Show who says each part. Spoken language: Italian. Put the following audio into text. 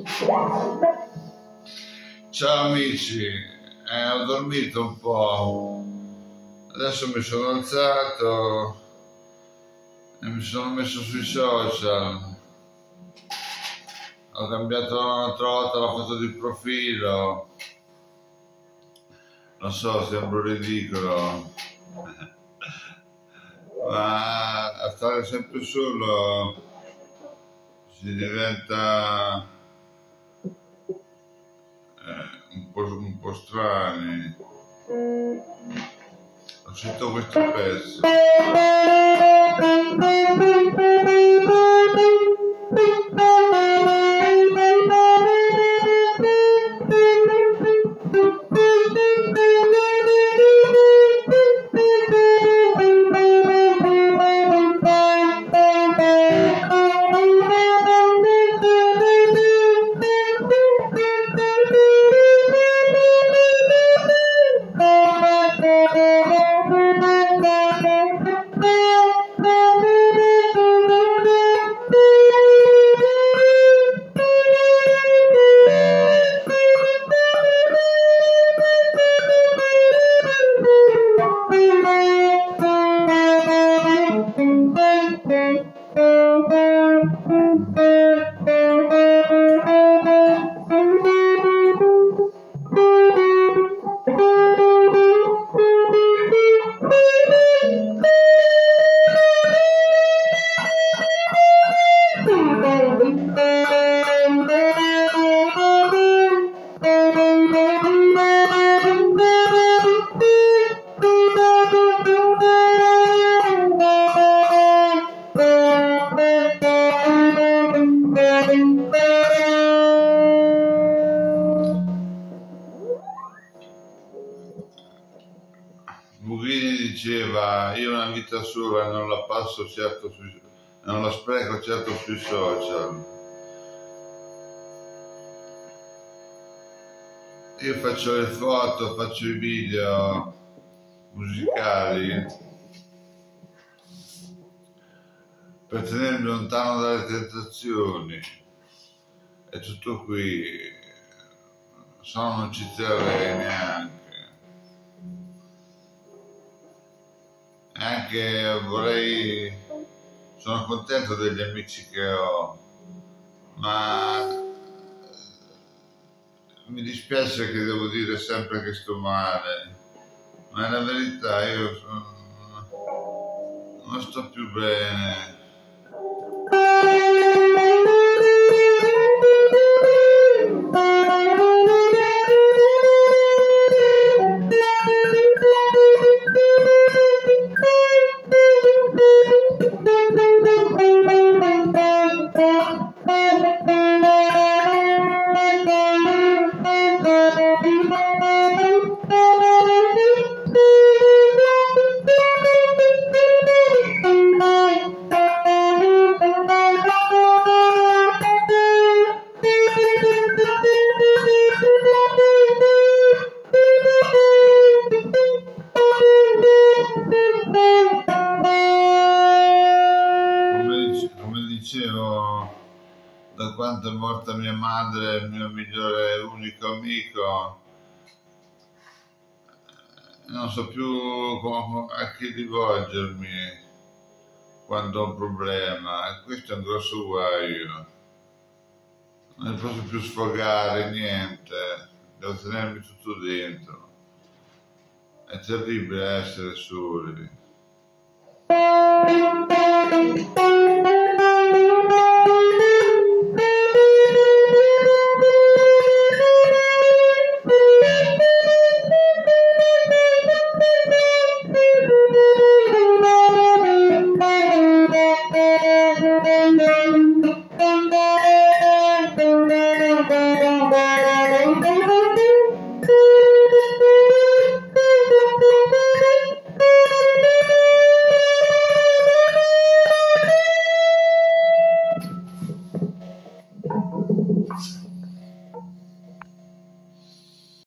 Speaker 1: Ciao amici, ho dormito un po', adesso mi sono alzato e mi sono messo sui social, ho trovato la foto di profilo, non so, sembro ridicolo, ma a stare sempre solo si diventa un po' strani. Ho sentito questo pezzo. Bughini diceva: io una vita sola non la passo certo non la spreco certo sui social. Io faccio le foto, faccio i video musicali per tenermi lontano dalle tentazioni. È tutto qui, se no non ci terrei neanche. Sono contento degli amici che ho, ma mi dispiace che devo dire sempre che sto male, ma è la verità, non sto più bene. Come dicevo, da quando è morta mia madre, il mio migliore e unico amico, non so più a chi rivolgermi quando ho un problema, e questo è un grosso guaio. Non posso più sfogare niente, devo tenermi tutto dentro. È terribile essere soli.